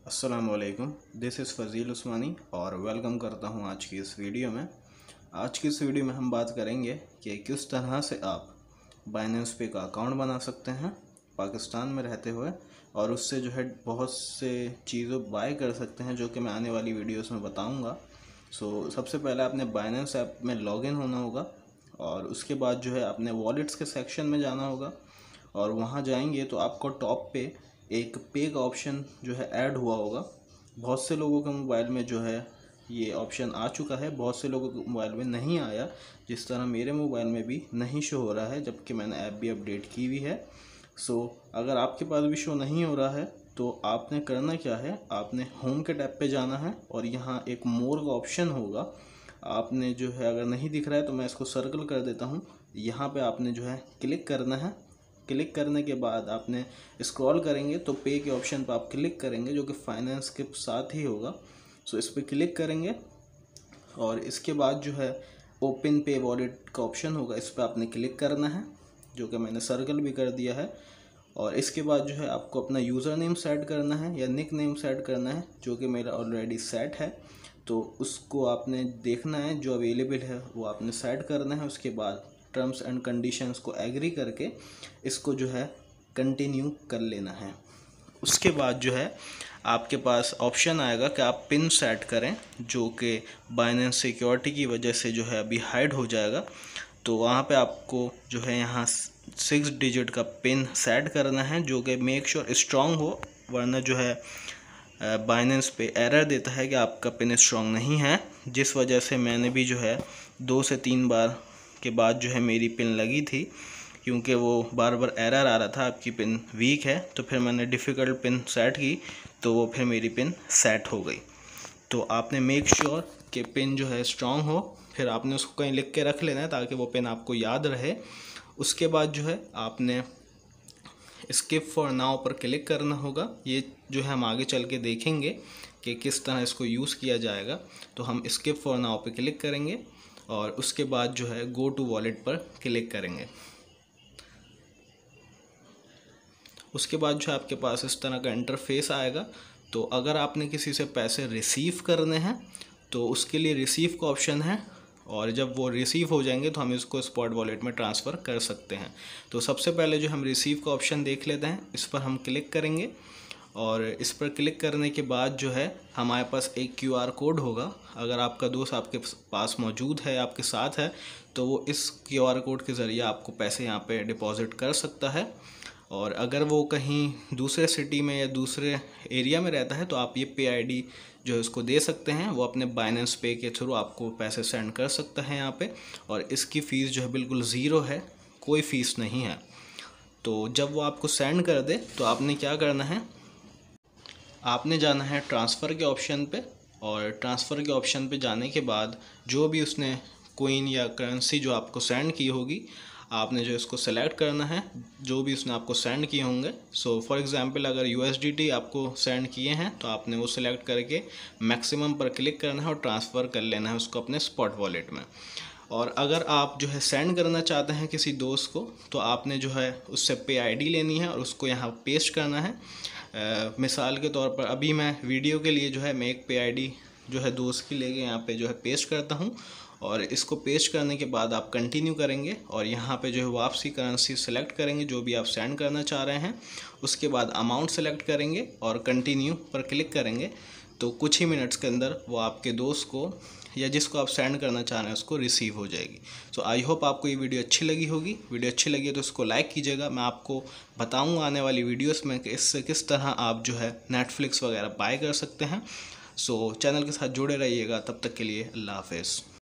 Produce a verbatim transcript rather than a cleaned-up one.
अस्सलामुअलैकुम, this is फ़ज़ील उस्मानी और welcome करता हूं आज की इस वीडियो में। आज की इस वीडियो में हम बात करेंगे कि किस तरह से आप बाइनेंस पे का अकाउंट बना सकते हैं पाकिस्तान में रहते हुए, और उससे जो है बहुत से चीज़ों बाय कर सकते हैं, जो कि मैं आने वाली वीडियोस में बताऊंगा। सो सबसे पहले आपने बाइनेंस ऐप में लॉगिन होना होगा और उसके बाद जो है अपने वॉलेट्स के सेक्शन में जाना होगा, और वहाँ जाएंगे तो आपको टॉप पे एक पे का ऑप्शन जो है ऐड हुआ होगा। बहुत से लोगों के मोबाइल में जो है ये ऑप्शन आ चुका है, बहुत से लोगों के मोबाइल में नहीं आया, जिस तरह मेरे मोबाइल में भी नहीं शो हो रहा है, जबकि मैंने ऐप भी अपडेट की हुई है। सो अगर आपके पास भी शो नहीं हो रहा है तो आपने करना क्या है, आपने होम के टैब पे जाना है और यहाँ एक मोर का ऑप्शन होगा। आपने जो है, अगर नहीं दिख रहा है तो मैं इसको सर्कल कर देता हूँ, यहाँ पे आपने जो है क्लिक करना है। क्लिक करने के बाद आपने स्क्रॉल करेंगे तो पे के ऑप्शन पर आप क्लिक करेंगे, जो कि फाइनेंस के साथ ही होगा। सो इस पर क्लिक करेंगे और इसके बाद जो है ओपन पे वॉलेट का ऑप्शन होगा, इस पर आपने क्लिक करना है, जो कि मैंने सर्कल भी कर दिया है। और इसके बाद जो है आपको अपना यूज़र नेम सेट करना है या निक नेम सेट करना है, जो कि मेरा ऑलरेडी सेट है, तो उसको आपने देखना है, जो अवेलेबल है वो आपने सेट करना है। उसके बाद टर्म्स एंड कंडीशंस को एग्री करके इसको जो है कंटिन्यू कर लेना है। उसके बाद जो है आपके पास ऑप्शन आएगा कि आप पिन सेट करें, जो कि बाइनेंस सिक्योरिटी की वजह से जो है अभी हाइड हो जाएगा। तो वहाँ पे आपको जो है यहाँ सिक्स डिजिट का पिन सेट करना है, जो कि मेक श्योर स्ट्रॉन्ग हो, वरना जो है बाइनेंस पे एरर देता है कि आपका पिन स्ट्रॉन्ग नहीं है, जिस वजह से मैंने भी जो है दो से तीन बार के बाद जो है मेरी पिन लगी थी, क्योंकि वो बार बार एरर आ रहा था आपकी पिन वीक है। तो फिर मैंने डिफ़िकल्ट पिन सेट की तो वो फिर मेरी पिन सेट हो गई। तो आपने मेक श्योर कि पिन जो है स्ट्रॉन्ग हो, फिर आपने उसको कहीं लिख के रख लेना है ताकि वो पिन आपको याद रहे। उसके बाद जो है आपने स्किप फॉर नाउ पर क्लिक करना होगा। ये जो है हम आगे चल के देखेंगे कि किस तरह इसको यूज़ किया जाएगा। तो हम स्किप फॉर नाउ पे क्लिक करेंगे और उसके बाद जो है गो टू वॉलेट पर क्लिक करेंगे। उसके बाद जो आपके पास इस तरह का इंटरफेस आएगा। तो अगर आपने किसी से पैसे रिसीव करने हैं तो उसके लिए रिसीव का ऑप्शन है, और जब वो रिसीव हो जाएंगे तो हम इसको स्पॉट वॉलेट में ट्रांसफ़र कर सकते हैं। तो सबसे पहले जो हम रिसीव का ऑप्शन देख लेते हैं, इस पर हम क्लिक करेंगे और इस पर क्लिक करने के बाद जो है हमारे पास एक क्यू आर कोड होगा। अगर आपका दोस्त आपके पास मौजूद है, आपके साथ है, तो वो इस क्यू आर कोड के ज़रिए आपको पैसे यहाँ पे डिपॉज़िट कर सकता है। और अगर वो कहीं दूसरे सिटी में या दूसरे एरिया में रहता है तो आप ये पे आईडी जो है उसको दे सकते हैं, वो अपने बाइनेंस पे के थ्रू आपको पैसे सेंड कर सकता है यहाँ पे। और इसकी फ़ीस जो है बिल्कुल ज़ीरो है, कोई फ़ीस नहीं है। तो जब वो आपको सेंड कर दे तो आपने क्या करना है, आपने जाना है ट्रांसफ़र के ऑप्शन पे, और ट्रांसफ़र के ऑप्शन पे जाने के बाद जो भी उसने कोइन या करेंसी जो आपको सेंड की होगी, आपने जो इसको सेलेक्ट करना है, जो भी उसने आपको सेंड किए होंगे। सो फॉर एग्जांपल अगर यूएसडीटी आपको सेंड किए हैं तो आपने वो सिलेक्ट करके मैक्सिमम पर क्लिक करना है और ट्रांसफ़र कर लेना है उसको अपने स्पॉट वॉलेट में। और अगर आप जो है सेंड करना चाहते हैं किसी दोस्त को, तो आपने जो है उससे पे आईडी लेनी है और उसको यहाँ पेस्ट करना है। आ, मिसाल के तौर पर अभी मैं वीडियो के लिए जो है मैं एक पे आईडी जो है दोस्त की लेके यहाँ पे जो है पेस्ट करता हूँ, और इसको पेस्ट करने के बाद आप कंटिन्यू करेंगे और यहाँ पे जो है वापसी करेंसी सेलेक्ट करेंगे जो भी आप सेंड करना चाह रहे हैं। उसके बाद अमाउंट सेलेक्ट करेंगे और कंटिन्यू पर क्लिक करेंगे। तो कुछ ही मिनट्स के अंदर वो आपके दोस्त को या जिसको आप सेंड करना चाह रहे हैं उसको रिसीव हो जाएगी। सो आई होप आपको ये वीडियो अच्छी लगी होगी। वीडियो अच्छी लगी है तो इसको लाइक कीजिएगा। मैं आपको बताऊँगा आने वाली वीडियोज़ में कि इससे किस तरह आप जो है नेटफ्लिक्स वगैरह बाय कर सकते हैं। सो चैनल के साथ जुड़े रहिएगा। तब तक के लिए अल्लाह हाफ़िज़।